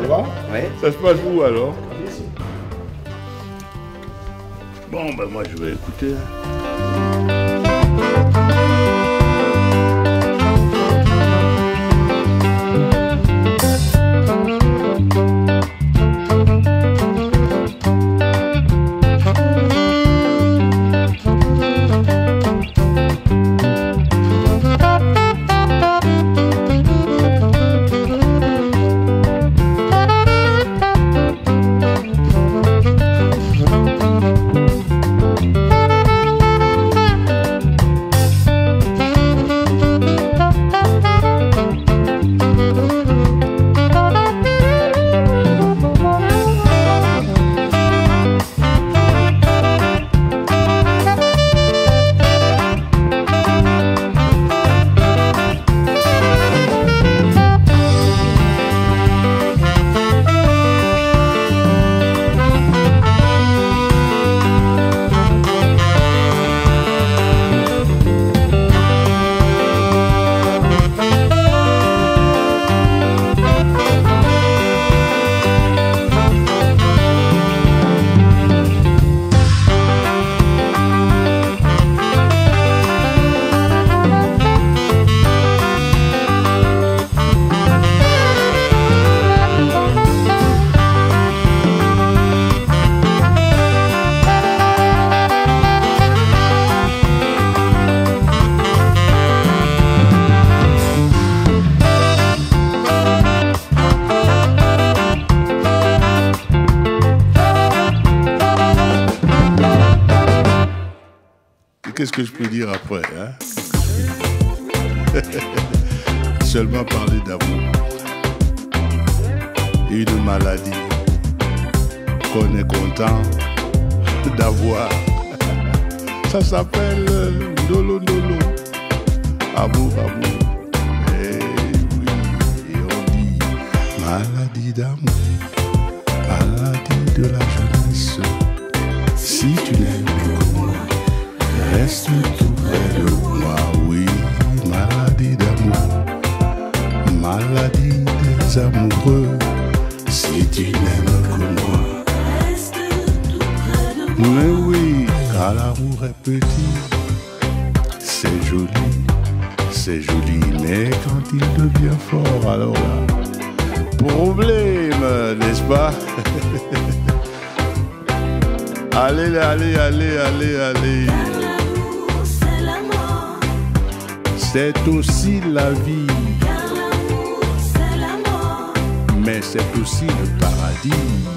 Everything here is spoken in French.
va? Ouais. Ça se passe où alors? Bon, ben moi je vais écouter. Qu'est-ce que je peux dire après, hein? Seulement parler d'amour. Une maladie qu'on est content d'avoir. Ça s'appelle Ndolo Ndolo. Amour, amour. Eh oui, et on dit maladie d'amour, maladie de la jeunesse. Si tu n'aimes que moi, reste tout près de moi, oui, maladie d'amour, maladie des amoureux. Si tu n'aimes que moi, reste tout près de moi. Mais oui, car l'amour est petit, c'est joli, mais quand il devient fort, alors là, problème, n'est-ce pas? Allez, allez, allez, allez, allez. C'est la mort. C'est aussi la vie. Car l'amour, c'est la mort. Mais c'est aussi le paradis.